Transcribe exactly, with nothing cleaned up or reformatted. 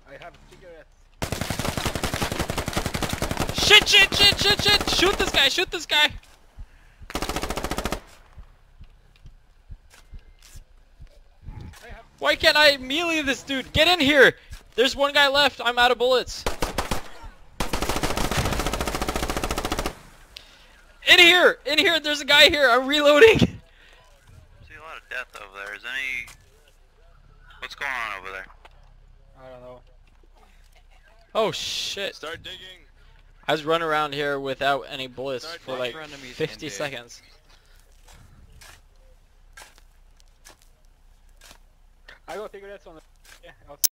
I have cigarettes. Shit, shit, shit, shit, shit! Shoot this guy, shoot this guy! Why can't I melee this dude? Get in here! There's one guy left, I'm out of bullets. In here! In here, there's a guy here, I'm reloading! I see a lot of death over there. Is any... What's going on over there? I don't know. Oh shit. Start digging. I was running around here without any bullets Start for digging like for enemies fifty and dig. seconds. I got cigarettes on the... Yeah, I'll